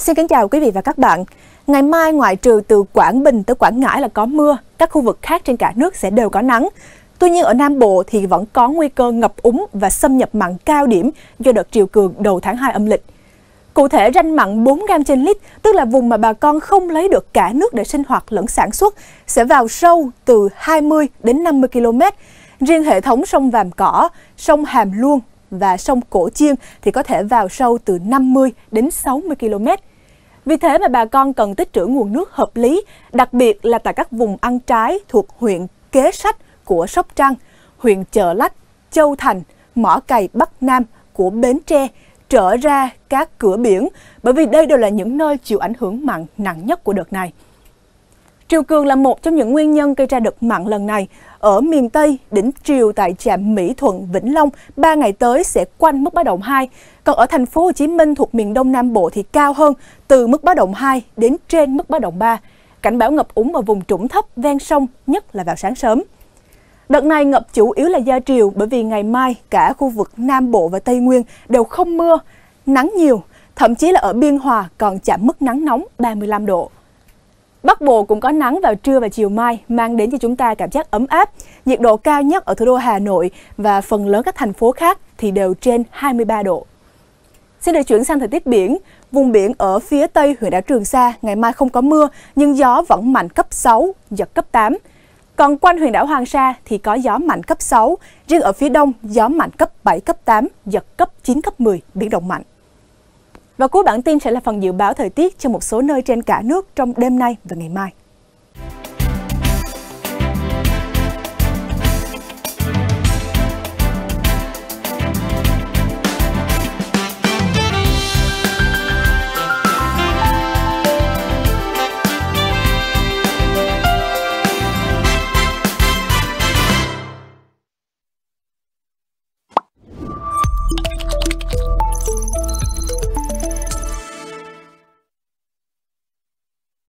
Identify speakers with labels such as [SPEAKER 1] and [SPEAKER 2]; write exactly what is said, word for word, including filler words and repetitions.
[SPEAKER 1] Xin kính chào quý vị và các bạn. Ngày mai ngoại trừ từ Quảng Bình tới Quảng Ngãi là có mưa, các khu vực khác trên cả nước sẽ đều có nắng. Tuy nhiên ở Nam Bộ thì vẫn có nguy cơ ngập úng và xâm nhập mặn cao điểm do đợt triều cường đầu tháng hai âm lịch. Cụ thể ranh mặn bốn gam trên lít, tức là vùng mà bà con không lấy được cả nước để sinh hoạt lẫn sản xuất, sẽ vào sâu từ hai mươi đến năm mươi ki lô mét. Riêng hệ thống sông Vàm Cỏ, sông Hàm Luông và sông Cổ Chiên thì có thể vào sâu từ năm mươi đến sáu mươi ki lô mét. Vì thế mà bà con cần tích trữ nguồn nước hợp lý, đặc biệt là tại các vùng ăn trái thuộc huyện Kế Sách của Sóc Trăng, huyện Chợ Lách, Châu Thành, Mỏ Cày Bắc Nam của Bến Tre, trở ra các cửa biển, bởi vì đây đều là những nơi chịu ảnh hưởng mặn nặng nhất của đợt này. Triều cường là một trong những nguyên nhân gây ra đợt mặn lần này. Ở miền Tây, đỉnh triều tại trạm Mỹ Thuận, Vĩnh Long ba ngày tới sẽ quanh mức báo động hai. Còn ở thành phố Hồ Chí Minh thuộc miền Đông Nam Bộ thì cao hơn, từ mức báo động hai đến trên mức báo động ba. Cảnh báo ngập úng ở vùng trũng thấp ven sông, nhất là vào sáng sớm. Đợt này ngập chủ yếu là do triều, bởi vì ngày mai cả khu vực Nam Bộ và Tây Nguyên đều không mưa, nắng nhiều, thậm chí là ở Biên Hòa còn chạm mức nắng nóng ba mươi lăm độ. Bắc Bộ cũng có nắng vào trưa và chiều mai, mang đến cho chúng ta cảm giác ấm áp. Nhiệt độ cao nhất ở thủ đô Hà Nội và phần lớn các thành phố khác thì đều trên hai mươi ba độ. Xin được chuyển sang thời tiết biển. Vùng biển ở phía Tây huyện đảo Trường Sa ngày mai không có mưa, nhưng gió vẫn mạnh cấp sáu, giật cấp tám. Còn quanh huyện đảo Hoàng Sa thì có gió mạnh cấp sáu, riêng ở phía đông gió mạnh cấp bảy, cấp tám, giật cấp chín, cấp mười, biển động mạnh. Và cuối bản tin sẽ là phần dự báo thời tiết cho một số nơi trên cả nước trong đêm nay và ngày mai.